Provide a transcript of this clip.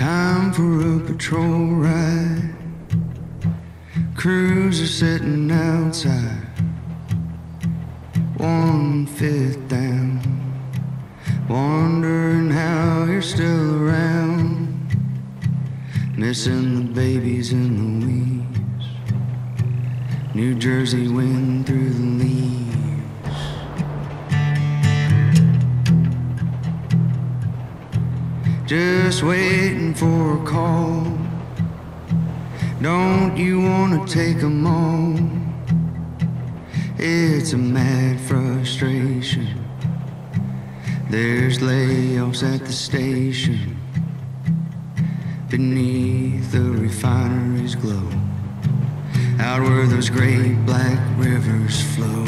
Time for a patrol ride. Crews are sitting outside. 1/5 down, wondering how you're still around. Missing the babies in the weeds. New Jersey wind through the leaves. Just waiting for a call. Don't you wanna take 'em all? It's a mad frustration. There's layoffs at the station. Beneath the refinery's glow, out where those great black rivers flow.